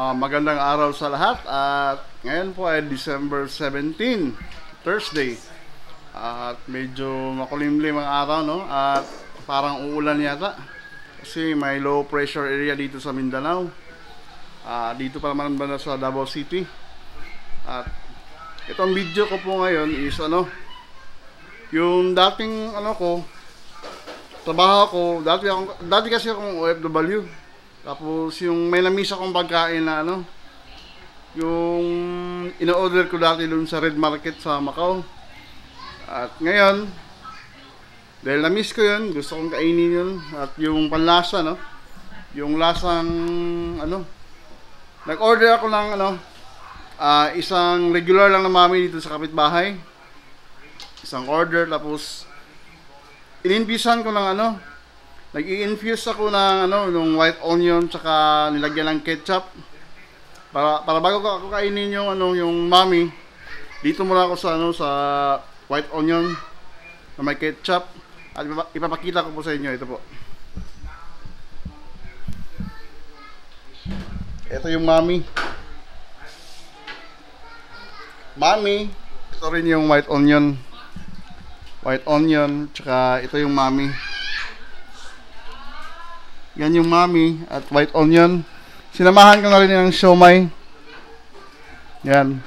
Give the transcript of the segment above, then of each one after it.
Magandang araw sa lahat at ngayon po ay December 17, Thursday. At medyo makulimlim ang araw, no? At parang uulan yata kasi may low pressure area dito sa Mindanao. Dito pa naman banda sa Davao City. At itong video ko po ngayon is yung dating trabaho ko, dati kasi akong OFW. Tapos yung may namis akong pagkain na yung ino-order ko dati doon sa Red Market sa Macau. At ngayon, dahil na-miss ko yun, gusto kong kainin yun. At yung panlasa, yung lasang, nag-order ako ng, isang regular lang na Mami dito sa kapitbahay. Isang order, tapos, in-infusion ko ng nag-i-infuse ako ng ng white onion, tsaka nilagyan ng ketchup. Para bago ko ako kainin yung, yung Mami, dito muna ako sa, sa white onion na may ketchup. At ipapakita ko po sa inyo, ito po. Ito yung Mami. Mami, ito rin yung white onion. White onion, tsaka ito yung Mami. Yan yung Mami at white onion. Sinamahan ko na rin ng siomai. Yan.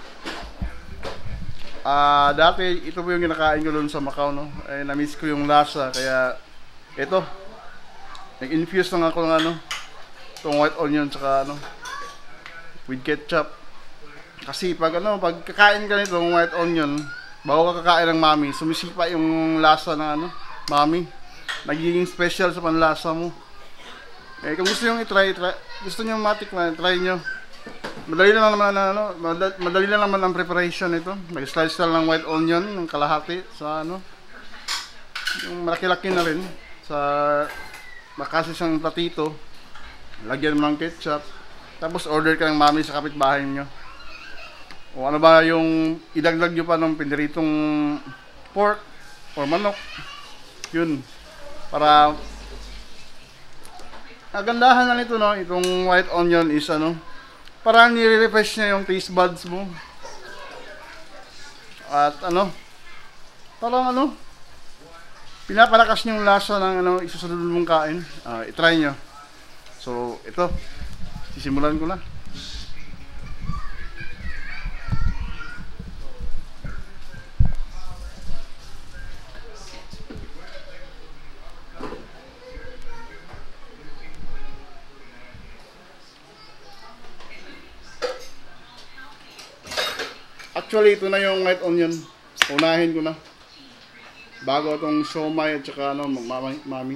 Dati, ito po yung kinakain ko doon sa Macau, no? Eh, na-miss ko yung lasa, kaya ito. Nag-infuse lang ako ng itong white onion, tsaka with ketchup. Kasi pag kakain ka nitong white onion, bago ka kakain ng Mami, sumisipa yung lasa ng Mami. Nagiging special sa panlasa mo. Eh, kung gusto nyo i-try, gusto nyo matikman, try nyo. Madali lang naman madali lang naman ang preparation nito. Mag-slice lang ng white onion, ng kalahati sa yung malaki-laki na rin sa makasi isang platito. Lagyan mo ng ketchup. Tapos order ka ng Mami sa kapitbahay nyo. O ano ba yung idagdag nyo pa ng piniritong pork or manok. Yun. Para agandahan na nito, itong white onion is parang nire-refresh niya yung taste buds mo. At parang pinapalakas niyo yung lasa ng isusunod mong kain. I-try nyo. So, ito. Sisimulan ko na. Actually, ito na yung white onion. Unahin ko na. Bago itong siomai at saka Mami.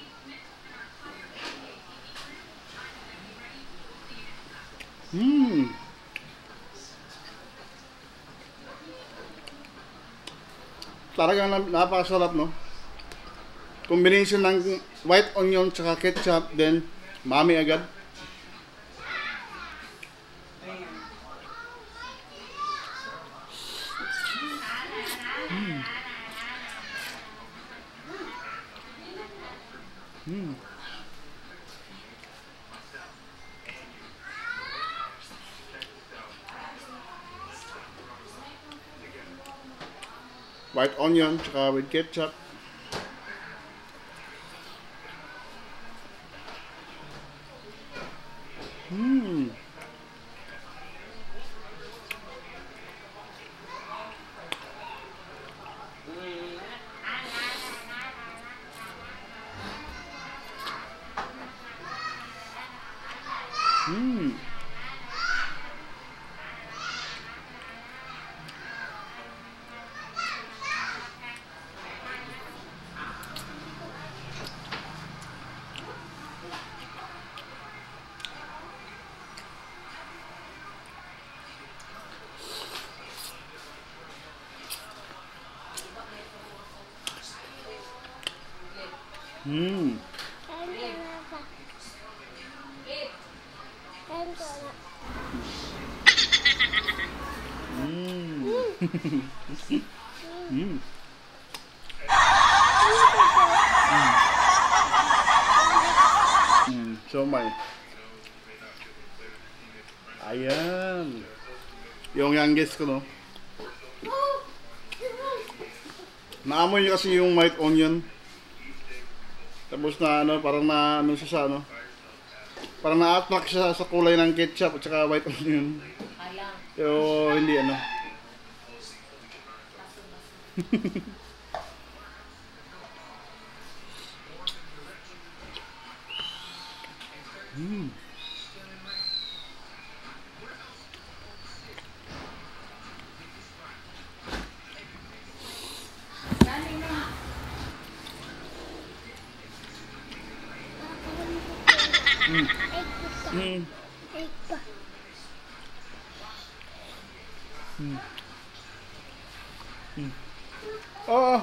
Talagang napakasarap, no? Combination ng white onion at saka ketchup, then Mami agad. White onion tsaka with ketchup. Siomai. Ayan. Yung youngest ko, no? Naamoy niya kasi yung white onion. Tapos na ano, parang na ano siya sa ano. Parang na-attract siya sa kulay ng ketchup at saka white onion. Pero hindi ano. Mm. Mm. Mm. Mm. Oh.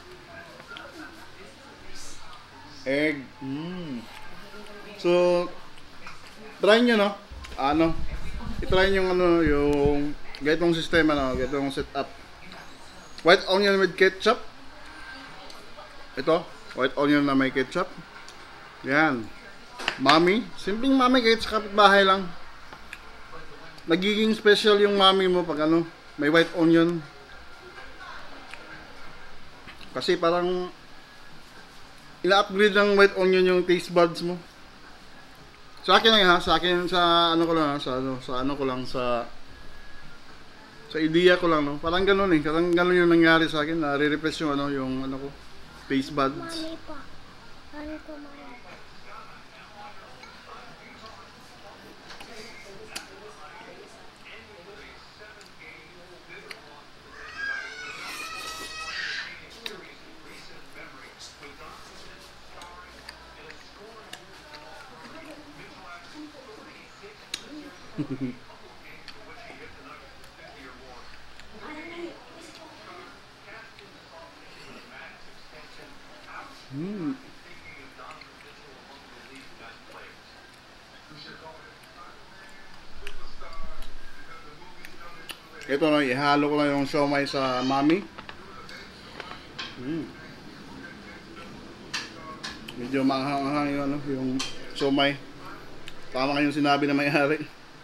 Egg. Mm. So, try nyo, no? Ano? I-try nyo yung ano, yung ganitong sistema, no? Ganitong setup. White onion with ketchup. Ito, white onion na may ketchup. Yan. Mami. Simpleng mami kahit sa kapitbahay lang. Nagiging special yung mami mo pag ano, may white onion. Kasi parang ina-upgrade ng white onion yung taste buds mo. Sa akin lang ha, sa akin sa ano ko lang ha, sa ano ko lang sa idea ko lang, no. Parang ganoon eh, parang ganoon yung nangyari sa akin, na-refresh yung ano, yung ano ko, taste buds. Mami pa. Ano ko mami? Mm. Ito no, ihalo ko lang yung siomai sa Mami. Mm. Medyo manghang-hang yung ano, yung siomai. Tama yung sinabi na may-ari.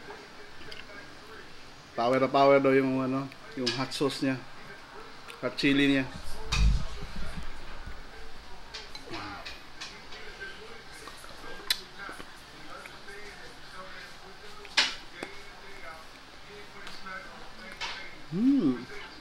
Power na power daw yung ano, yung hot sauce niya. Hot chili niya. Hmm.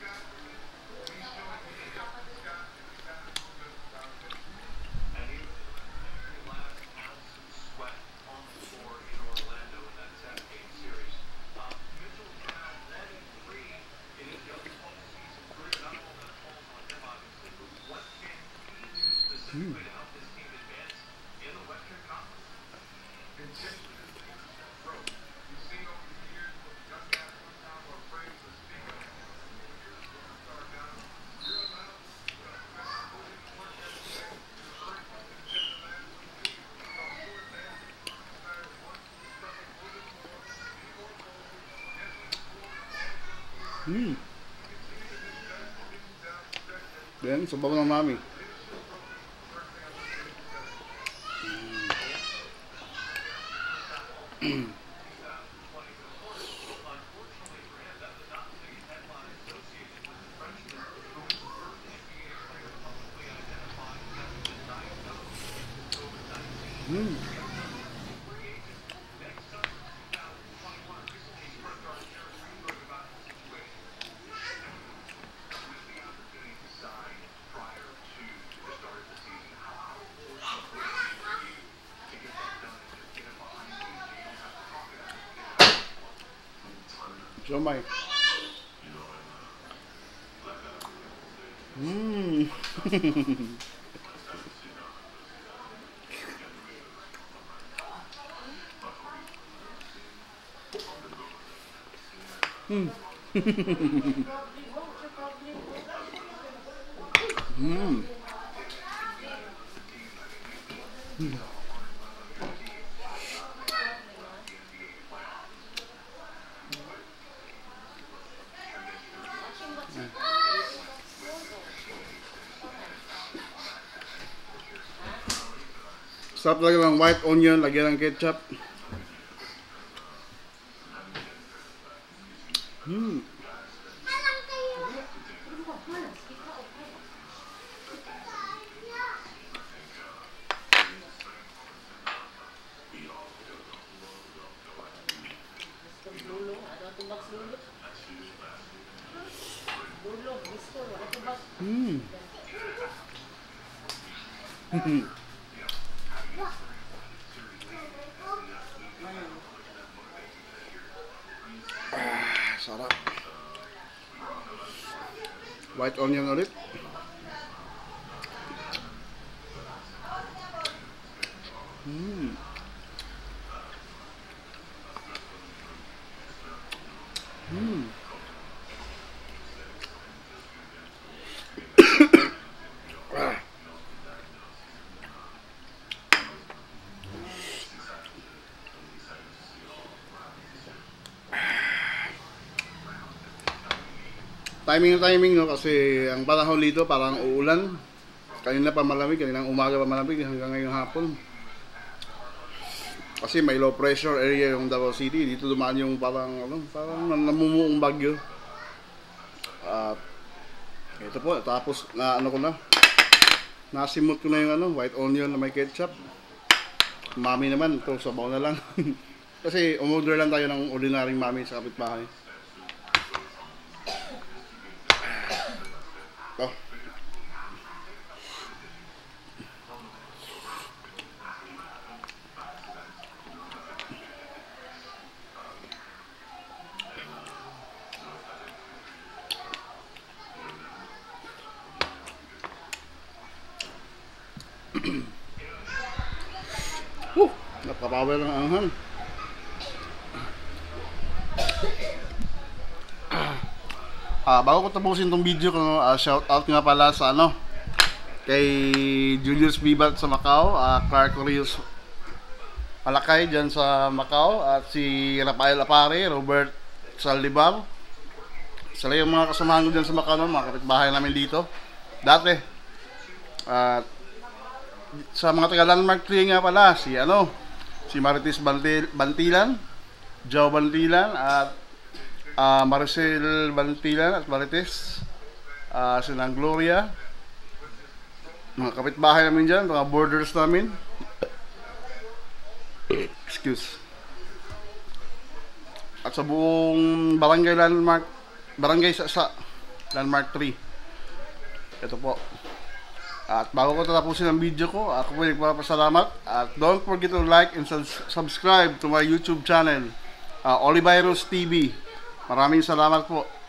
Hmm. Hmm. Then, sabaw ng Mami. Hmm. Siomai. Hmm. Hmm. Hmm. Sarap talaga ng white onion, lagyan ng ketchup. Sarap. White onion ulit. Mm. Mm. Timing no, kasi ang panahon dito parang uulan. Kanina pa malamig, kaninang umaga pa malamig hanggang ngayong hapon. Kasi may low pressure area yung Davao City. Dito dumaan yung parang namumuong bagyo. At ito po, tapos na ano ko na. Nasimot ko na yung white onion na may ketchup. Mami naman, ito sabaw na lang. Kasi umorder lang tayo ng ordinaryong mami sa kapitbahay. Oh. Napapawal ng anghang. Bago ko tapusin tong video ko, shout out nga pala sa kay Julius Bibat sa Macau, Clark Rios Palakay dyan sa Macau, at si Rafael Apare, Robert Saldivar. Sila yung mga kasamahan ko dyan sa Macau, mga kapitbahay namin dito dati. At sa mga taga Landmark 3 nga pala, si Marites Bantilan, Joe Bantilan, at Maricel Bantilan at Marites, sinang Gloria, mga kapitbahay namin dyan, mga borders namin. Excuse. At sa buong barangay sa Landmark 3. Ito po. At bago ko tatapusin ang video ko, ako po nagpapasalamat. At don't forget to like and subscribe to my YouTube channel, Olivirus TV. Maraming salamat po.